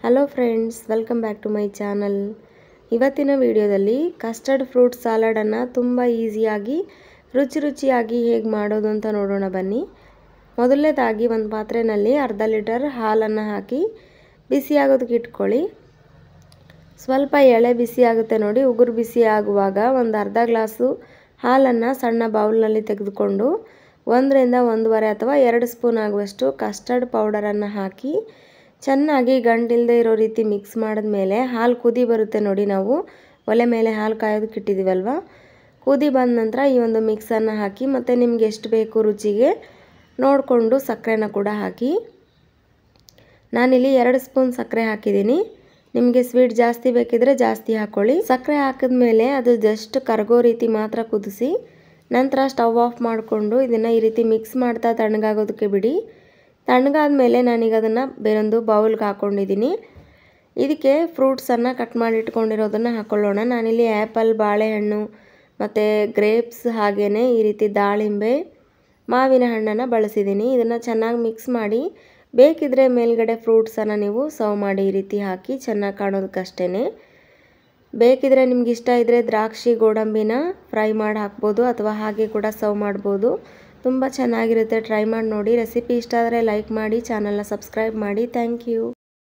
Hello friends, welcome back to my channel. ಇವತ್ತಿನ ವಿಡಿಯೋದಲ್ಲಿ custard fruit ಸಲಾಡನ್ನು ತುಂಬ ಈಸಿಯಾಗಿ ರುಚಿಯಾಗಿ ಹೇಗೆ ಮಾಡೋದು ಅಂತ ನೋಡೋಣ ಬನ್ನಿ. ಮೊದಲನೇದಾಗಿ ಒಂದು ಪಾತ್ರೆಯಲ್ಲಿ ಅರ್ಧ ಲೀಟರ್ ಹಾಲನ್ನು ಹಾಕಿ ಬಿಸಿಯಾಗೋದಕ್ಕೆ ಇಟ್ಕೊಳ್ಳಿ. ಸ್ವಲ್ಪ ಎಳೆ ಬಿಸಿ ಆಗುತ್ತೆ ನೋಡಿ. ಉಗುರು ಬಿಸಿ ಆಗುವಾಗ ಒಂದು ಅರ್ಧ ಗ್ಲಾಸು ಹಾಲನ್ನು ಸಣ್ಣ ಬೌಲ್ನಲ್ಲಿ ತೆಗೆದುಕೊಂಡು 1 ರಿಂದ 1.5 ಅಥವಾ 2 ಸ್ಪೂನ್ ಆಗುವಷ್ಟು ಕಸ್ಟರ್ಡ್ ಪೌಡರನ್ನು ಹಾಕಿ ಚೆನ್ನಾಗಿ ಗಂಟಿಲ್ಲದೆ ಇರೋ ರೀತಿ ಮಿಕ್ಸ್ ಮಾಡಿದ್ಮೇಲೆ ಹಾಲು ಕುದಿ ಬರುತ್ತೆ ನೋಡಿ. ನಾವು ಒಲೆ ಮೇಲೆ ಹಾಲು ಕಾಯೋದಕ್ಕೆ ಇಟ್ಟಿದ್ದೀವಲ್ವ, ಕುದಿ ಬಂದ ನಂತರ ಈ ಒಂದು ಮಿಕ್ಸನ್ನು ಹಾಕಿ ಮತ್ತು ನಿಮ್ಗೆ ಎಷ್ಟು ಬೇಕು ರುಚಿಗೆ ನೋಡಿಕೊಂಡು ಸಕ್ಕರೆನ ಕೂಡ ಹಾಕಿ. ನಾನಿಲ್ಲಿ 2 ಸ್ಪೂನ್ ಸಕ್ಕರೆ ಹಾಕಿದ್ದೀನಿ. ನಿಮಗೆ ಸ್ವೀಟ್ ಜಾಸ್ತಿ ಬೇಕಿದ್ರೆ ಜಾಸ್ತಿ ಹಾಕ್ಕೊಳ್ಳಿ. ಸಕ್ಕರೆ ಹಾಕಿದ್ಮೇಲೆ ಅದು ಜಸ್ಟ್ ಕರಗೋ ರೀತಿ ಮಾತ್ರ ಕುದಿಸಿ ನಂತರ ಸ್ಟವ್ ಆಫ್ ಮಾಡಿಕೊಂಡು ಇದನ್ನು ಈ ರೀತಿ ಮಿಕ್ಸ್ ಮಾಡ್ತಾ ತಣ್ಣಗಾಗೋದಕ್ಕೆ ಬಿಡಿ. ತಣ್ಣಗಾದ ಮೇಲೆ ನಾನೀಗ ಅದನ್ನು ಬೇರೊಂದು ಬೌಲ್ಗೆ ಹಾಕ್ಕೊಂಡಿದ್ದೀನಿ. ಇದಕ್ಕೆ ಫ್ರೂಟ್ಸನ್ನು ಕಟ್ ಮಾಡಿ ಇಟ್ಕೊಂಡಿರೋದನ್ನು ಹಾಕ್ಕೊಳ್ಳೋಣ. ನಾನಿಲ್ಲಿ ಆ್ಯಪಲ್, ಬಾಳೆಹಣ್ಣು ಮತ್ತು ಗ್ರೇಪ್ಸ್ ಹಾಗೆಯೇ ಈ ರೀತಿ ದಾಳಿಂಬೆ, ಮಾವಿನ ಹಣ್ಣನ್ನು ಬಳಸಿದ್ದೀನಿ. ಇದನ್ನು ಚೆನ್ನಾಗಿ ಮಿಕ್ಸ್ ಮಾಡಿ ಬೇಕಿದ್ದರೆ ಮೇಲ್ಗಡೆ ಫ್ರೂಟ್ಸನ್ನು ನೀವು ಸರ್ವ್ ಮಾಡಿ ಈ ರೀತಿ ಹಾಕಿ ಚೆನ್ನಾಗಿ ಕಾಣೋದಕ್ಕಷ್ಟೇ. ಬೇಕಿದ್ರೆ ನಿಮ್ಗೆ ಇಷ್ಟ ಇದ್ದರೆ ದ್ರಾಕ್ಷಿ, ಗೋಡಂಬಿನ ಫ್ರೈ ಮಾಡಿ ಹಾಕ್ಬೋದು ಅಥವಾ ಹಾಗೆ ಕೂಡ ಸರ್ವ್ ಮಾಡ್ಬೋದು. ತುಂಬ ಚೆನ್ನಾಗಿರುತ್ತೆ, ಟ್ರೈ ಮಾಡಿ ನೋಡಿ. ರೆಸಿಪಿ ಇಷ್ಟ ಆದರೆ ಲೈಕ್ ಮಾಡಿ, ಚಾನಲ್ನ ಸಬ್ಸ್ಕ್ರೈಬ್ ಮಾಡಿ. Thank you.